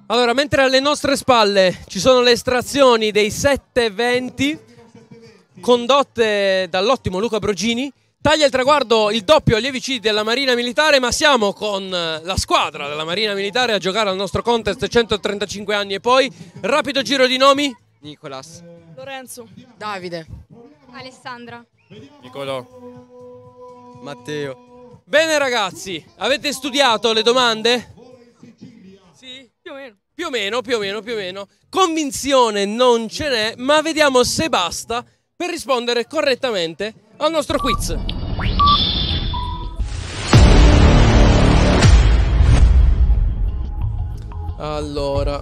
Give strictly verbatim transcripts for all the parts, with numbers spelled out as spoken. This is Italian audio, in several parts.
Allora, mentre alle nostre spalle ci sono le estrazioni dei sette venti condotte dall'ottimo Luca Brogini, taglia il traguardo il doppio allievi C della Marina Militare, ma siamo con la squadra della Marina Militare a giocare al nostro contest centotrentacinque anni e poi. Rapido giro di nomi. Nicolas, Lorenzo, Davide, Alessandra, Nicolò, Matteo. Bene ragazzi, avete studiato le domande? Sì? più o meno. Più o meno, più o meno, più o meno. Convinzione non ce n'è, ma vediamo se basta per rispondere correttamente al nostro quiz. Allora.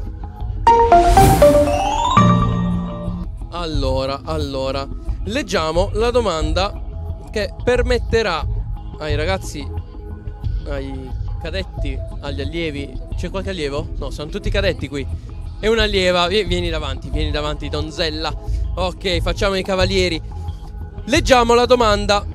Allora, allora. Leggiamo la domanda che permetterà ai ragazzi, ai cadetti, agli allievi. C'è qualche allievo? No, sono tutti cadetti qui. E un'allieva, vieni davanti, vieni davanti, donzella. Ok, facciamo i cavalieri. Leggiamo la domanda.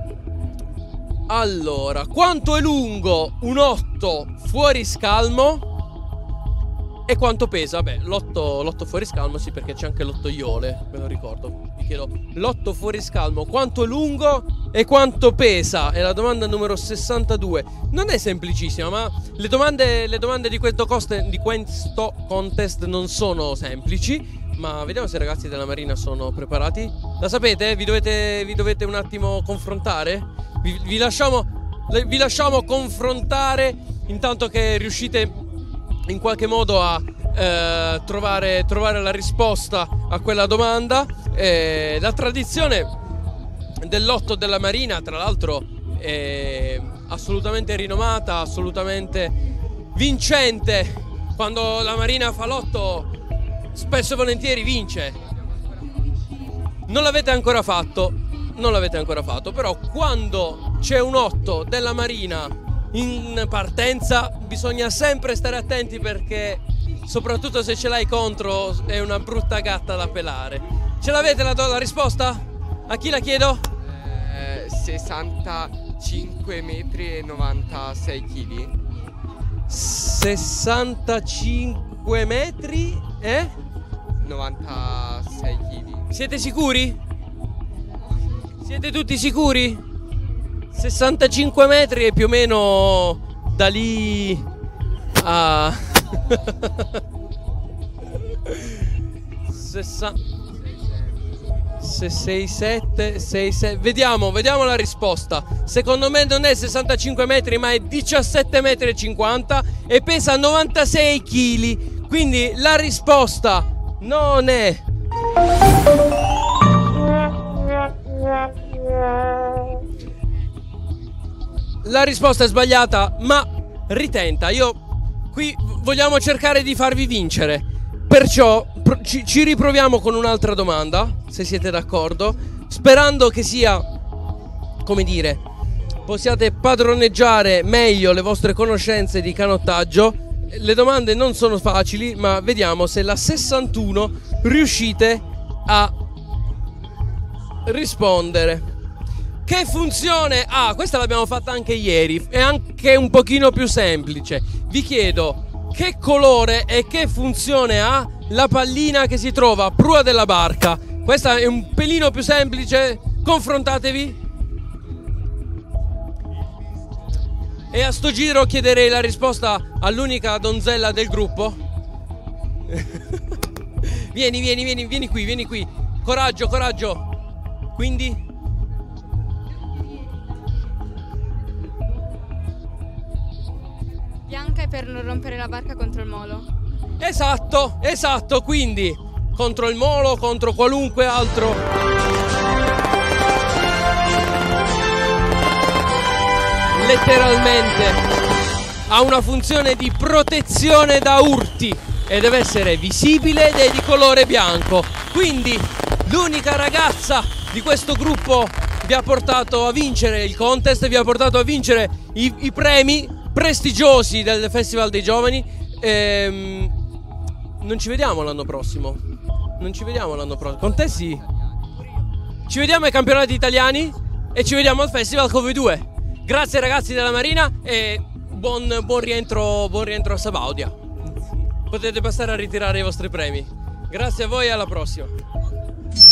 Allora, quanto è lungo un otto fuori scalmo? E quanto pesa? Beh, l'otto fuori scalmo sì, perché c'è anche l'otto iole, me lo ricordo. Vi chiedo, l'otto fuori scalmo, quanto è lungo e quanto pesa? È la domanda numero sessantadue. Non è semplicissima, ma le domande, le domande di, questo coste, di questo contest non sono semplici. Ma vediamo se i ragazzi della Marina sono preparati. La sapete? Vi dovete, vi dovete un attimo confrontare? Vi, vi, lasciamo, vi lasciamo confrontare intanto che riuscite in qualche modo a eh, trovare, trovare la risposta a quella domanda. Eh, la tradizione dell'otto della Marina, tra l'altro, è assolutamente rinomata, assolutamente vincente. Quando la Marina fa l'otto, spesso e volentieri vince. Non l'avete ancora fatto, non l'avete ancora fatto, però quando c'è un otto della Marina in partenza bisogna sempre stare attenti, perché soprattutto se ce l'hai contro è una brutta gatta da pelare. Ce l'avete la, la risposta? A chi la chiedo? eh, sessantacinque metri e novantasei chili. sessantacinque metri e novantasei chili. Siete sicuri? Siete tutti sicuri? sessantacinque metri e più o meno da lì a sei sette sei sette. Vediamo, vediamo la risposta. Secondo me non è sessantacinque metri, ma è diciassette metri e cinquanta e pesa novantasei chili. Quindi la risposta non è La risposta è sbagliata, ma ritenta. Io qui vogliamo cercare di farvi vincere, perciò ci, ci riproviamo con un'altra domanda, se siete d'accordo, sperando che sia, come dire, possiate padroneggiare meglio le vostre conoscenze di canottaggio. Le domande non sono facili, ma vediamo se la sessantuno riuscite a rispondere. Che funzione ha? Questa l'abbiamo fatta anche ieri, è anche un pochino più semplice. Vi chiedo, che colore e che funzione ha la pallina che si trova a prua della barca? Questa è un pelino più semplice, confrontatevi. E a sto giro chiederei la risposta all'unica donzella del gruppo. Vieni, vieni, vieni, vieni qui, vieni qui. Coraggio, coraggio. Quindi? bianca è per non rompere la barca contro il molo. Esatto, esatto, quindi contro il molo, contro qualunque altro. Letteralmente ha una funzione di protezione da urti e deve essere visibile ed è di colore bianco. Quindi l'unica ragazza di questo gruppo vi ha portato a vincere il contest, vi ha portato a vincere i, i premi prestigiosi del Festival dei Giovani. Ehm, non ci vediamo l'anno prossimo. Non ci vediamo l'anno prossimo. Con te sì. Ci vediamo ai campionati italiani e ci vediamo al Festival con voi due. Grazie ragazzi della Marina e buon, buon rientro, buon rientro a Sabaudia. potete passare a ritirare i vostri premi. Grazie a voi e alla prossima.